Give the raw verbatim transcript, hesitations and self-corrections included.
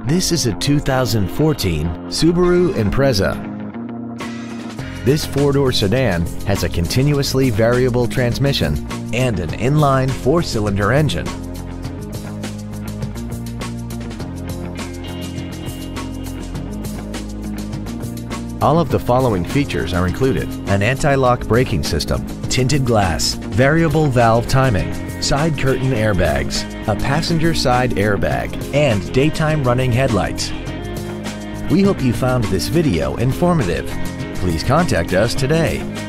This is a two thousand fourteen Subaru Impreza. This four-door sedan has a continuously variable transmission and an inline four-cylinder engine. All of the following features are included: an anti-lock braking system, tinted glass, variable valve timing, side curtain airbags, a passenger side airbag, and daytime running headlights. We hope you found this video informative. Please contact us today.